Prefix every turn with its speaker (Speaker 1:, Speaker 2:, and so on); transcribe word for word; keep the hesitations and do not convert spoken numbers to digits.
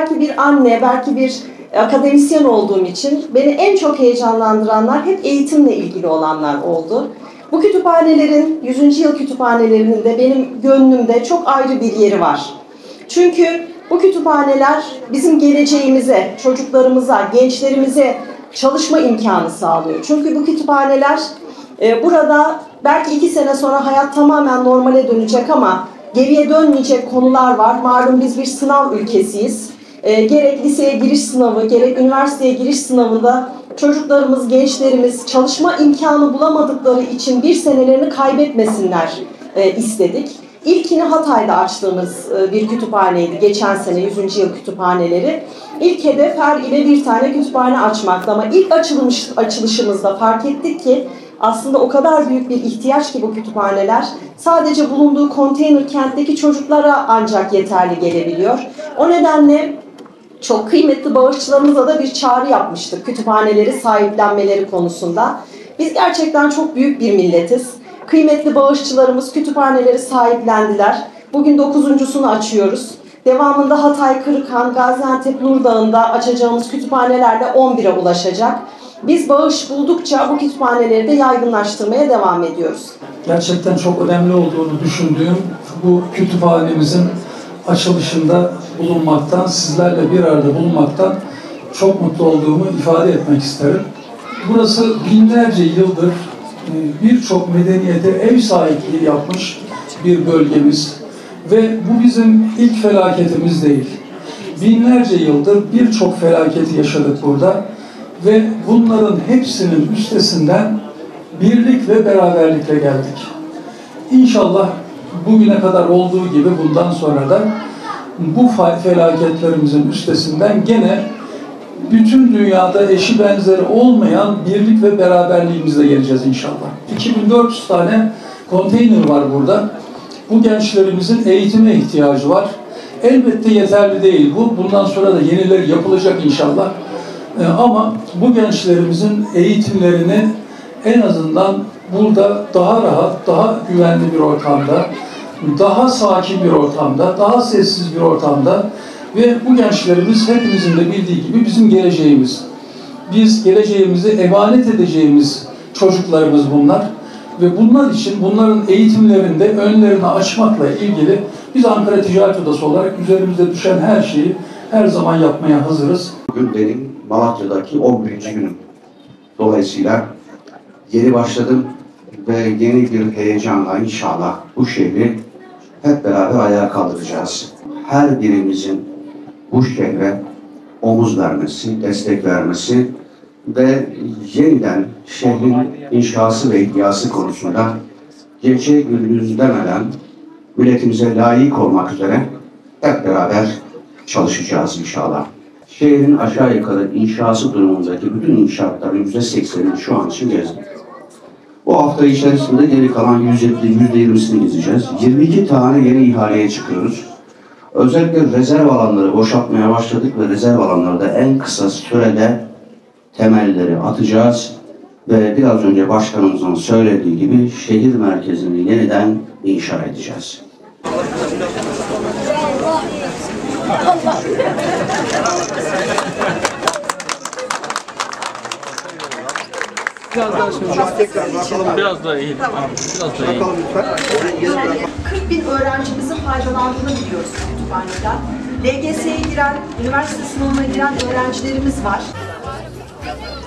Speaker 1: belki bir anne, belki bir akademisyen olduğum için beni en çok heyecanlandıranlar hep eğitimle ilgili olanlar oldu. Bu kütüphanelerin, yüzüncü yıl kütüphanelerinin de benim gönlümde çok ayrı bir yeri var. Çünkü bu kütüphaneler bizim geleceğimize, çocuklarımıza, gençlerimize çalışma imkanı sağlıyor. Çünkü bu kütüphaneler e, burada belki iki sene sonra hayat tamamen normale dönecek ama geriye dönmeyecek konular var. Malum biz bir sınav ülkesiyiz. E, gerek liseye giriş sınavı, gerek üniversiteye giriş sınavında çocuklarımız, gençlerimiz çalışma imkanı bulamadıkları için bir senelerini kaybetmesinler e, istedik. İlkini Hatay'da açtığımız e, bir kütüphaneydi. Geçen sene yüzüncü yıl kütüphaneleri. İlk hedef her ile bir tane kütüphane açmaktı ama ilk açılmış, açılışımızda fark ettik ki aslında o kadar büyük bir ihtiyaç ki bu kütüphaneler sadece bulunduğu konteyner kentteki çocuklara ancak yeterli gelebiliyor. O nedenle çok kıymetli bağışçılarımıza da bir çağrı yapmıştık kütüphaneleri sahiplenmeleri konusunda. Biz gerçekten çok büyük bir milletiz. Kıymetli bağışçılarımız kütüphaneleri sahiplendiler. Bugün dokuzuncusunu açıyoruz. Devamında Hatay, Kırıkhan, Gaziantep, Nurdağ'ında açacağımız kütüphanelerle on bire ulaşacak. Biz bağış buldukça bu kütüphaneleri de yaygınlaştırmaya devam ediyoruz.
Speaker 2: Gerçekten çok önemli olduğunu düşündüğüm bu kütüphanemizin açılışında bulunmaktan, sizlerle bir arada bulunmaktan çok mutlu olduğumu ifade etmek isterim. Burası binlerce yıldır birçok medeniyete ev sahipliği yapmış bir bölgemiz ve bu bizim ilk felaketimiz değil. Binlerce yıldır birçok felaketi yaşadık burada ve bunların hepsinin üstesinden birlik ve beraberlikle geldik. İnşallah bugüne kadar olduğu gibi bundan sonra da bu felaketlerimizin üstesinden gene bütün dünyada eşi benzeri olmayan birlik ve beraberliğimizle geleceğiz inşallah. iki bin dört yüz tane konteyner var burada. Bu gençlerimizin eğitime ihtiyacı var. Elbette yeterli değil bu. Bundan sonra da yenileri yapılacak inşallah. Ee, ama bu gençlerimizin eğitimlerini en azından burada daha rahat, daha güvenli bir ortamda, daha sakin bir ortamda, daha sessiz bir ortamda ve bu gençlerimiz hepimizin de bildiği gibi bizim geleceğimiz. Biz geleceğimizi emanet edeceğimiz çocuklarımız bunlar ve bunlar için bunların eğitimlerinde önlerini açmakla ilgili biz Ankara Ticaret Odası olarak üzerimizde düşen her şeyi her zaman yapmaya hazırız.
Speaker 3: Bugün benim Malatya'daki on birinci günüm. Dolayısıyla yeni başladım ve yeni bir heyecanla inşallah bu şehri hep beraber ayağa kaldıracağız. Her birimizin bu şehre omuz vermesi, destek vermesi ve yeniden şehrin inşası ve ihyası konusunda gece gündüz demeden milletimize layık olmak üzere hep beraber çalışacağız inşallah. Şehrin aşağı yukarı inşası durumundaki bütün inşaatların yüzde seksenini şu an için gezdik. Bu hafta içerisinde geri kalan yüzde yirmisini gezeceğiz. yirmi iki tane yeni ihaleye çıkıyoruz. Özellikle rezerv alanları boşaltmaya başladık ve rezerv alanlarda en kısa sürede temelleri atacağız. Ve biraz önce başkanımızın söylediği gibi şehir merkezini yeniden inşa edeceğiz.
Speaker 4: Biraz daha söyleyeceğim. Biraz daha iyi. Biraz daha iyi.
Speaker 1: kırk bin öğrencimizin faydalandığını biliyoruz kütüphaneden. L G S'ye giren, üniversite sınavına giren öğrencilerimiz var.